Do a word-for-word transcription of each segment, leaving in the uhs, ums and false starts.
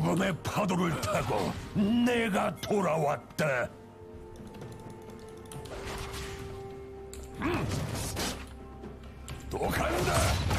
죽음의 파도를 타고 내가 돌아왔다. 음. 또 간다.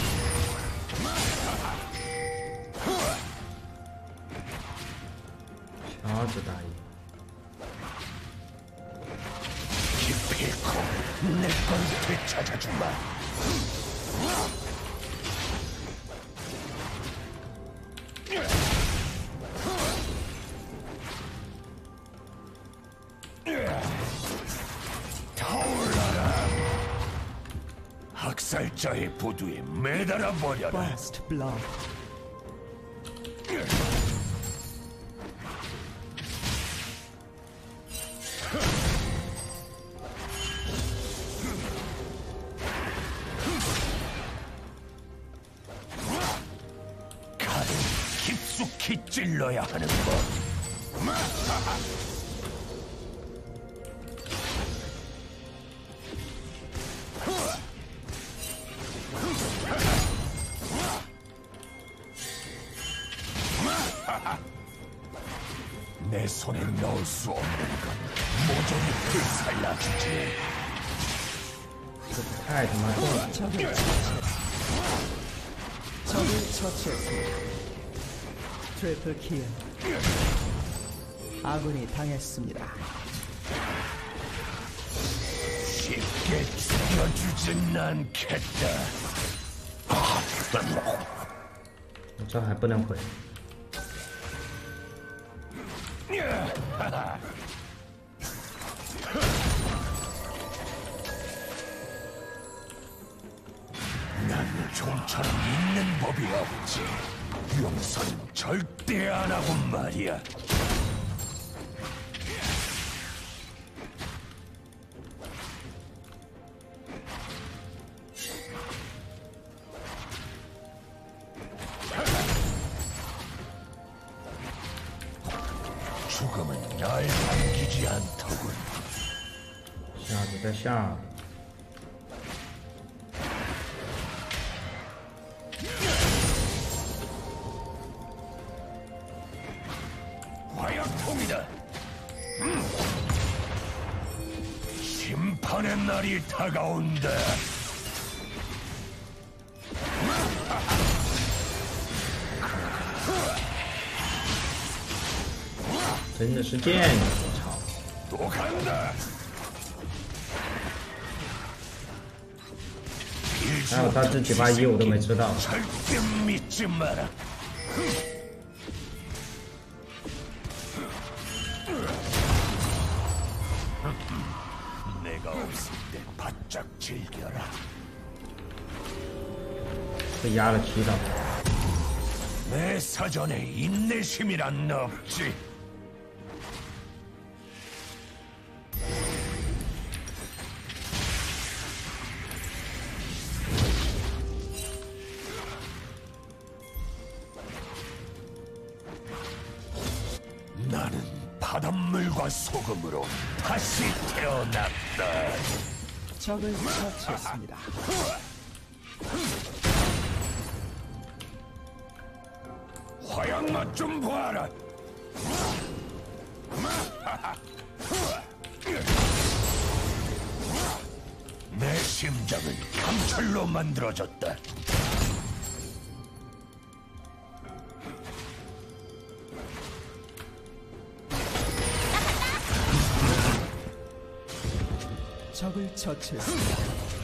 샤즈다이 기필코 내 걸 되찾아주마. 타올라라. 학살자의 부두에 매달아 버려라. First blood. 칼을 깊숙이 찔러야 하는 것. 내 손에 넣을 수 없는 건 모조리 불살라주지. 太他妈重了！ 적을 처치했습니다. 적을 처치했습니다. 트리플 킬. 아군이 당했습니다. 쉽게 죽여주진 않겠다. 我这还不能回。 난 좀처럼 있는 법이 없지. 용서는 절대 안 하고 말이야. 죽음은 날 남기지 않더군. 下子在下。 화약통이다. 음. 심판의 날이 다가온다. 真的是贱呀！我操！ 또 간다. 还有他这几把一我都没知道。 절대 믿지 마라. 내가 없을 때 바짝 즐겨라. 被压了七刀。 내 사전에 인내심이란 없지. 나는 바닷물과 소금으로 다시 태어났다. 적을 처치했습니다. 화약 맛 좀 봐라. 내 심장은 강철로 만들어졌다. 적을 처치했습니다.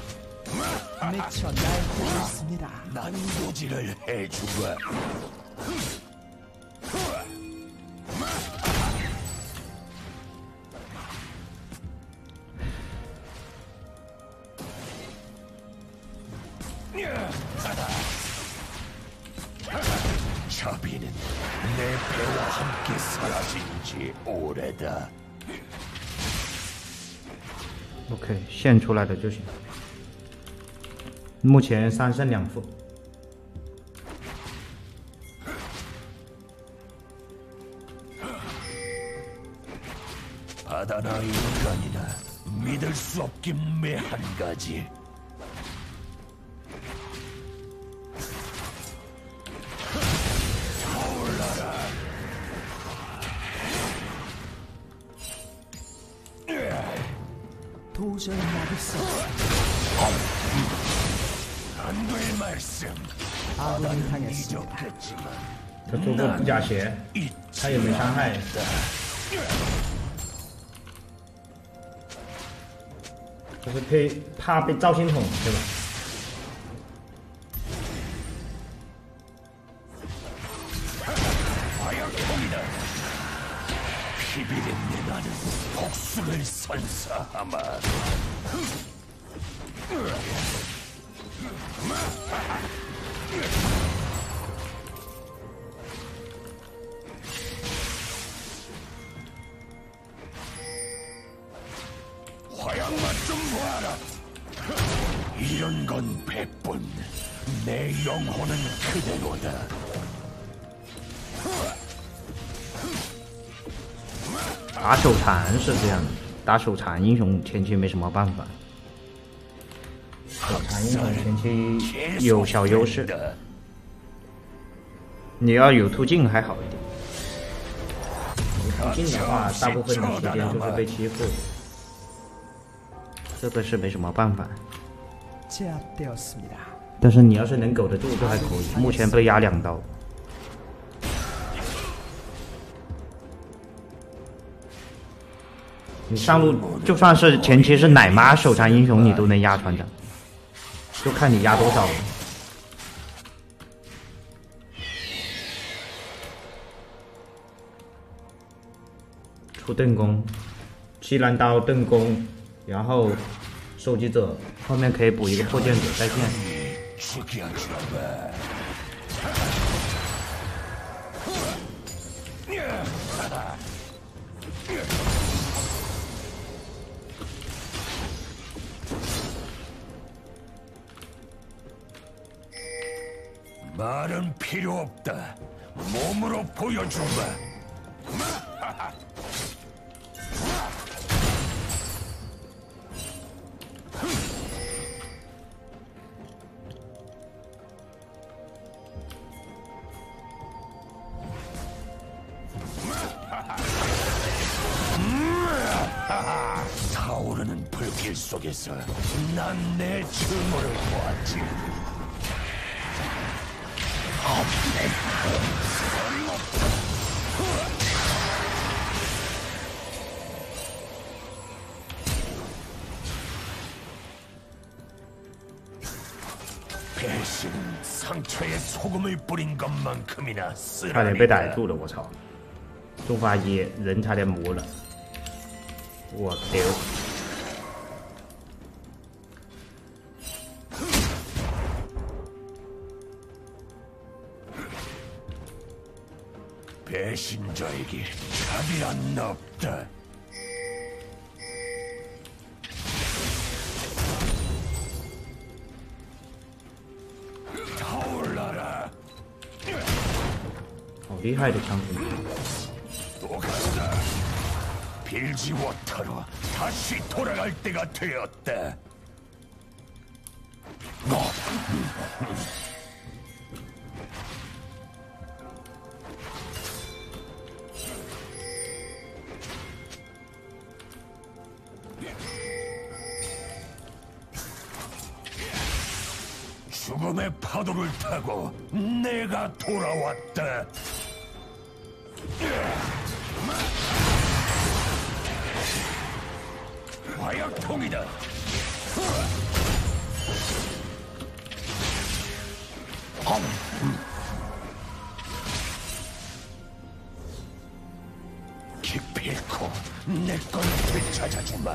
미쳐 날뛰고 있습니다. 난도질을 해주마. 자비는 내 배와 함께 사라진 지 오래다. OK， 现出来的就行。目前三胜两负。 바다나 인간이나 믿을 수 없긴 매 한 가지. 타올라라. 도저히 막을 수 없습니다. 안될 말씀. 아군이 당했습니다. 잊었겠지만 他做过布甲鞋，他也没伤害。就是被怕被造星筒，对吧？ 비비린내 나는 복수를 선사하마. 화양맛 좀 봐라. 이런 건 백분. 내 영혼은 그대로다. 打手残是这样的，打手残英雄前期没什么办法，手残英雄前期有小优势，你要有突进还好一点。有突进的话，大部分的时间就是被欺负，这个是没什么办法。 제압되었습니다. 但是你要是能苟得住就还可以，目前被压两刀。 你上路就算是前期是奶妈手残英雄，你都能压团长，就看你压多少了。出盾弓，七蓝刀盾弓，然后收集者后面可以补一个破剑者在线。 말은 필요 없다. 몸으로 보여주마. 타오르는 불길 속에서 난 내 증오를 보았지. 배신은 상처에 소금을 뿌린 것만큼이나 差点被逮住了，我操！触发一人差点没了，我丢！ 배신자에게 자비란 없다. 타올라라. 好厉害的枪手！ 또 간다. 빌지워터로 다시 돌아갈 때가 되었다. 죽음의 파도를 타고 내가 돌아왔다. 화약통이다. 기필코 내 걸 되찾아주마.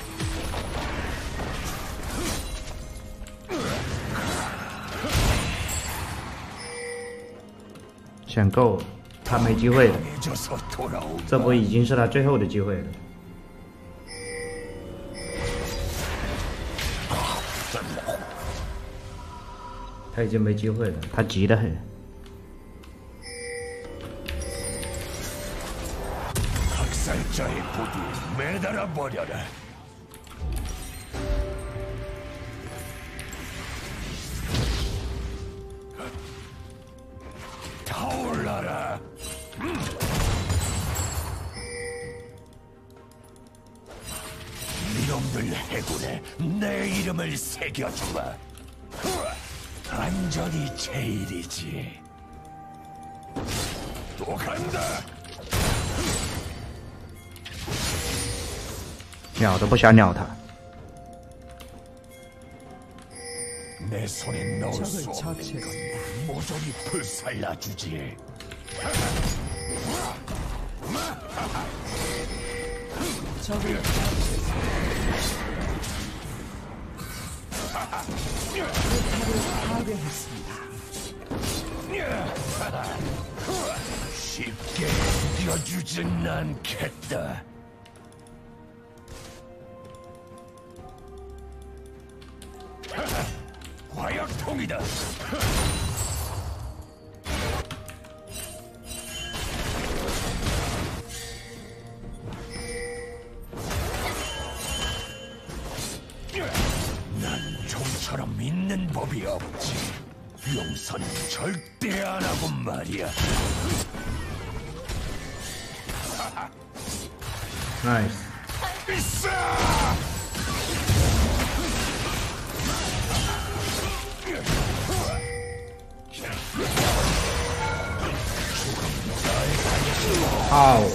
选够，他没机会了。这波已经是他最后的机会了。他已经没机会了，他急得很。 학살자의 부두에 매달아 버려라. 타올라라. 이놈들 적들 해군에 내 이름을 새겨주마. 안전이 제일이지. 또 간다. 鸟都不想鸟他。 내 손에 넣을 수 적을 없는 처치했습니다. 건 모조리 불살라주지. 적을 처치했습니다. 포탑을 파괴했습니다. 쉽게 이겨주진 않겠다. 화약통이다. 난 좀처럼 있는 법이 없지. 용서는 절대 안 하고 말이야. 나이스. 있어! 아우.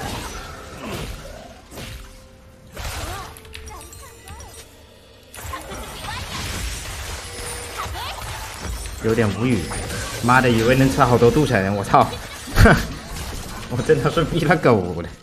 有点无语，妈的，以为能吃好多镀层，我操！我真的是逼了狗了。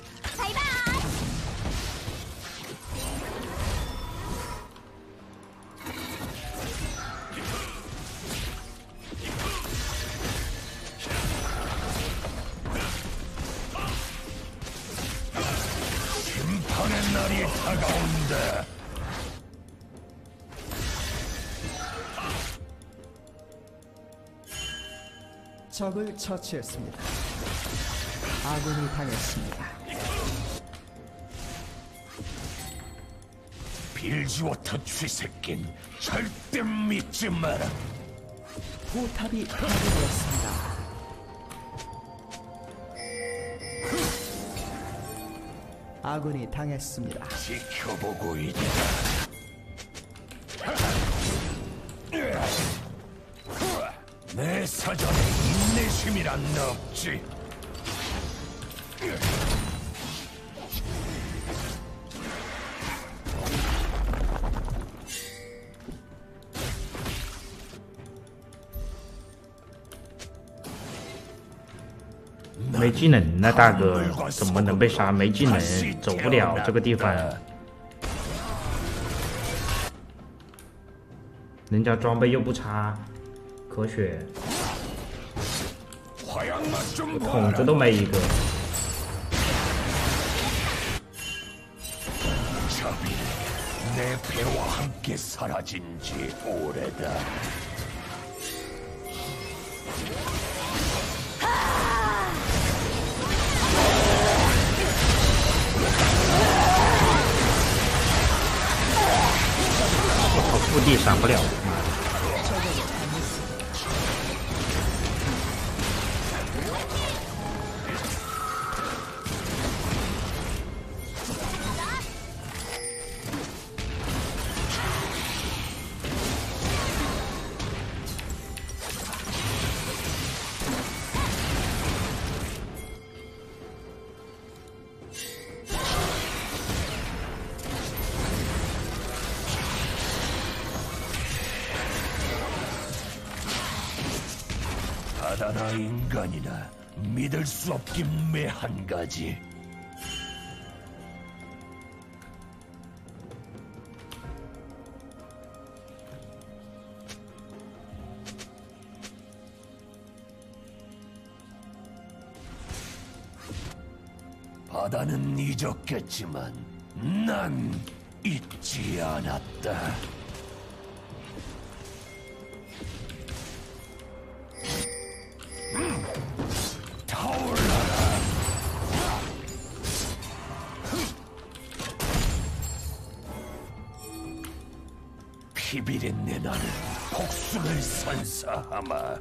심판의 날이 다가온다. 적을 처치했습니다. 아군이 당했습니다. 빌지워터 쥐새낀 절대 믿지 마라. 포탑이 파괴되었습니다. 아군이 당했습니다. 지켜보고 있다. 내 사전에 인내심이란 없지. ”没技能呢，大哥，怎么能被杀？没技能，走不了这个地方。人家装备又不差，可血，筒子都没一个。 내 배와 함께 사라진 지 오래다. 我靠，腹地闪不了，妈的！ 바다나 인간이나 믿을 수 없긴 매 한 가지. 바다는 잊었겠지만 난 잊지 않았다. 피비린내 나는 복수를 선사하마.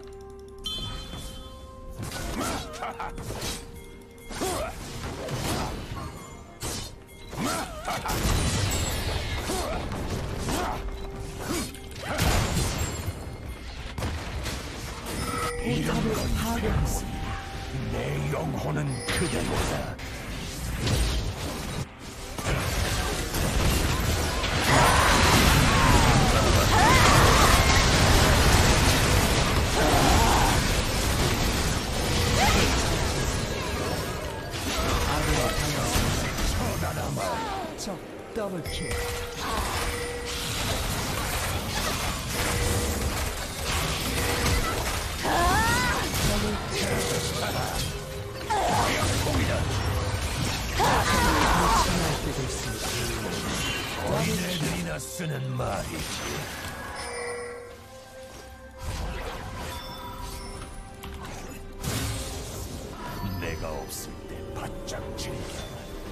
손은 그대로다. 적 더블킬. 어린애들이나 쓰는 말이지. 내가 없을 때 바짝 즐겨.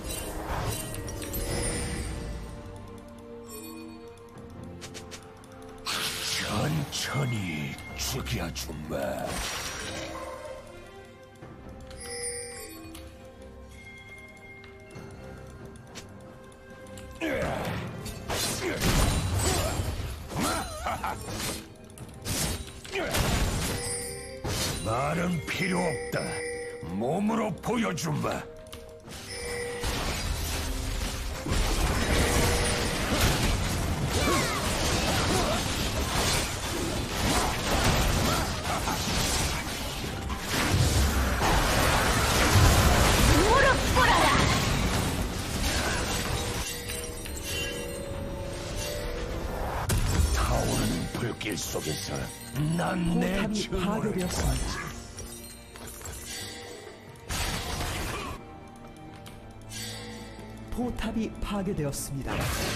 천천히 죽여주마. 말은 필요 없다. 몸으로 보여주마. 타오르는 불길 속에서 난 내 포탑이 춤을 파괴되었습니다. 포탑이 파괴되었습니다.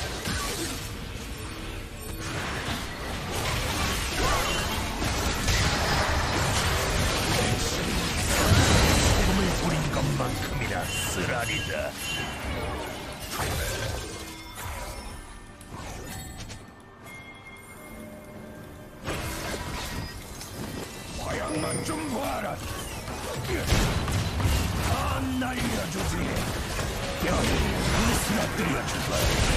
꿈을 부린 것만큼이나 쓰라리다. 화양만 좀 봐라. 다 날려주지. 뼈를 부스러뜨려주마.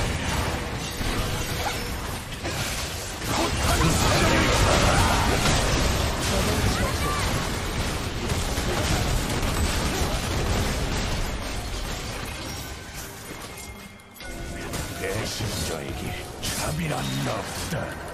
포탄 배신자에게 참이란 없다.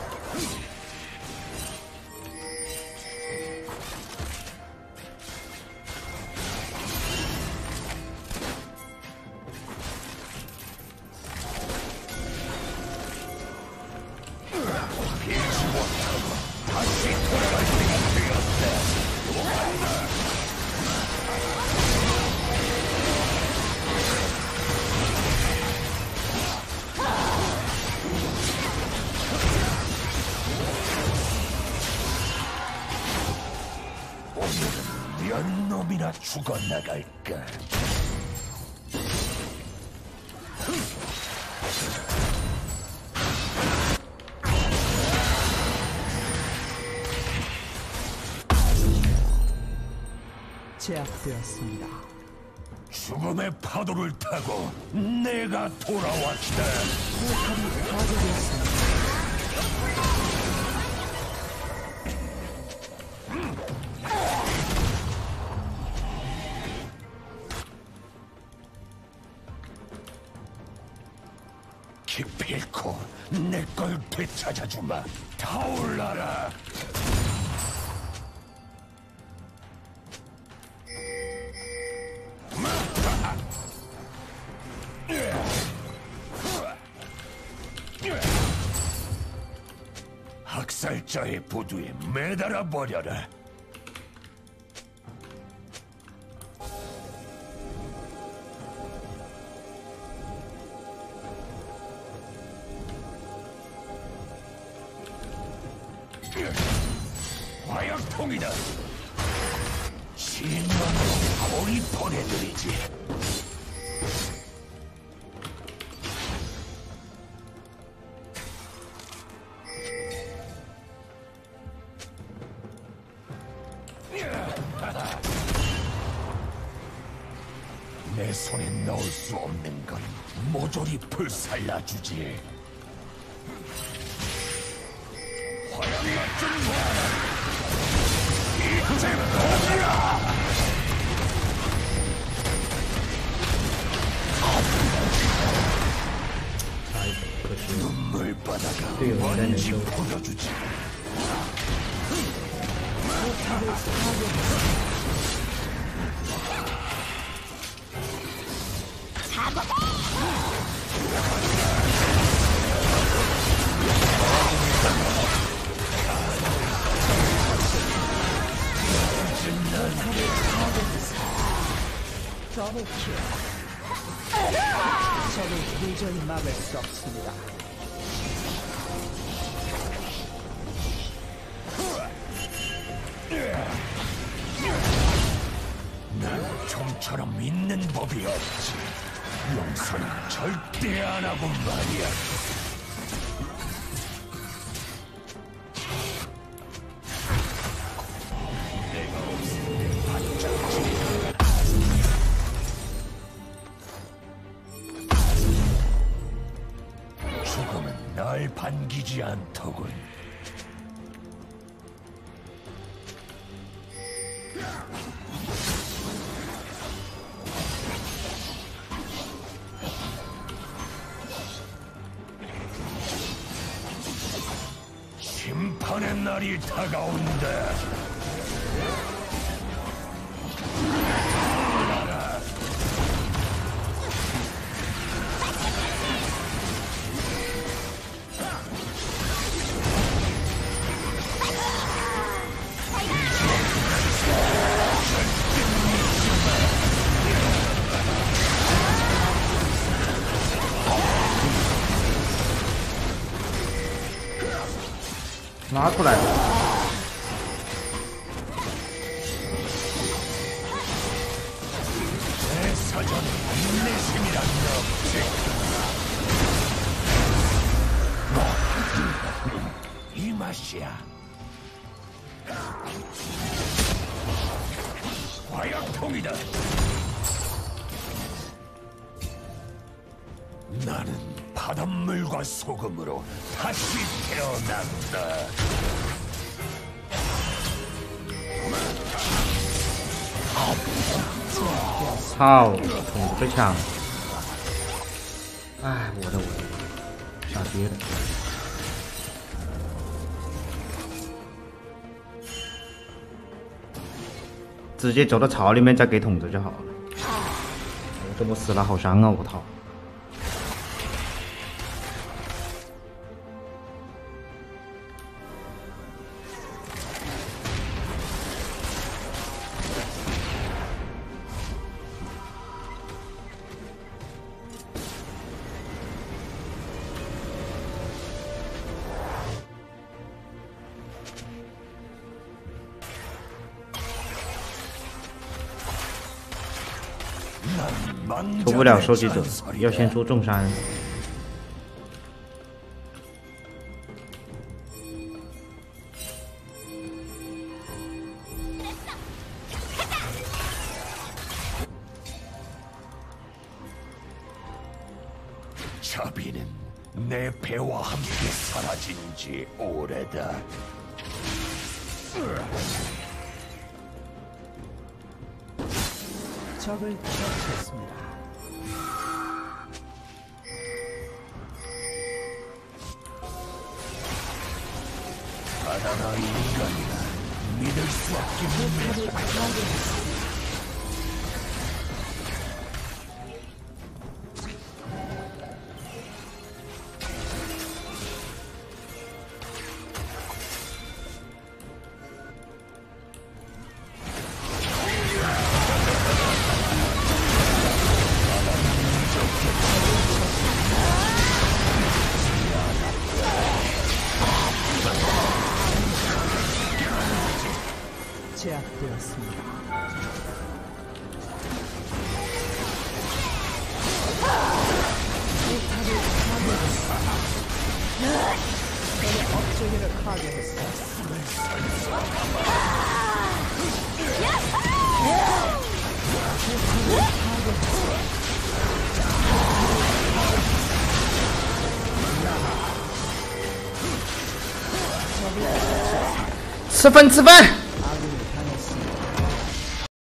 피지 못하고 다시 돌아갈 때가 되었다. 오늘은 몇 놈이나 죽어나갈까? 제압되었습니다. 죽음의 파도를 타고 내가 돌아왔다. 포탑이 파괴되었습니다. 기필코 내 걸 되찾아주마. 타올라라. 학살자의 보두에 매달아 버려라. 화약통이다. 신망으로 고리 보내드리지. 내 손에 넣을 수 없는 건 모조리 불살라주지. 화양맛 좀 봐라. 이제 보라. 队友应该能 뭔지 收。 보여주지. 더블킬. 적을 도저히 막을 수 없습니다. 난 좀처럼 있는 법이 없지. 용서는 절대 안 하고 말이야. 내가 없으니 반짝지. 죽음은 날 반기지 않더군. 심판의 날이 다가온다. 拿出来了。 내 사전에 인내심이란 없지. 이 맛이야. 화약통이다. 나는 바닷물과 소금으로 다시 태어난다. 操，筒子被抢了！哎，我的我的，傻逼了！直接走到巢里面再给筒子就好了。我这么死了好伤啊！我操！ 出不了收集者，要先出重山。 자비는 내 배와 함께 사라진 지 오래다. 적을 처치했습니다. 바다나 인간이라 믿을 수 없긴 해. 제압되었습니다. 적의 업체계를 파괴했습니다. 吃饭吃饭。